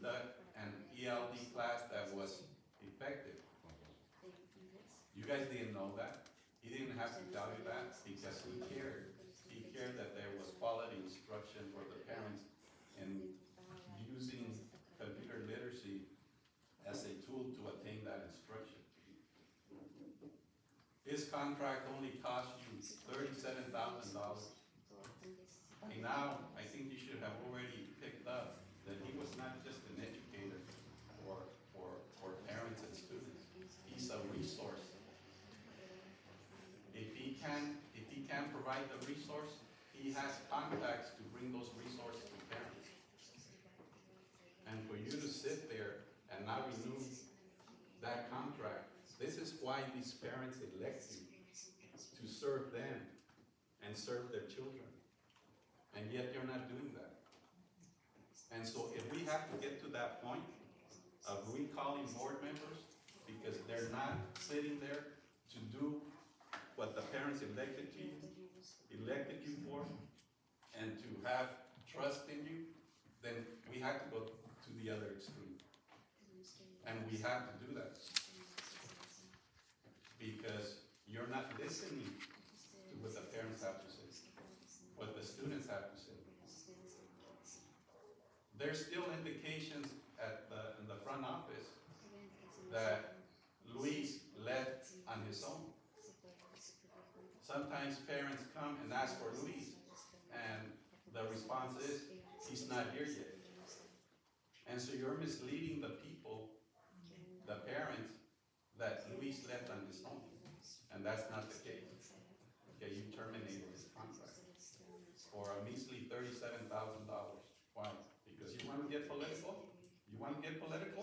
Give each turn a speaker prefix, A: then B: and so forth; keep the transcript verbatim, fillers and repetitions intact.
A: conduct an E L D class that was effective. You guys didn't know that. He didn't have to tell you that because he cared. He cared that there was quality instruction for the parents and using computer literacy as a tool to attain that instruction. His contract only cost you thirty-seven thousand dollars. By now, I think you should have already picked up that he was not just an educator for, for, for parents and students. He's a resource. If he can, if he can provide the resource, he has contacts to bring those resources to parents. And for you to sit there and not renew that contract, this is why these parents elect you, to serve them and serve their children. And yet you're not doing that. And so if we have to get to that point of recalling board members because they're not sitting there to do what the parents elected you, elected you for, and to have trust in you, then we have to go to the other extreme. And we have to do that. Because you're not listening to what the parents have to say, what the students have to say. There's still indications at the, in the front office that Luis left on his own. Sometimes parents come and ask for Luis, and the response is, he's not here yet. And so you're misleading the people, the parents, that Luis left on his own. And that's not the case. Okay, you terminated his contract for a measly thirty-seven thousand dollars. Why? Because you want to get political? You want to get political?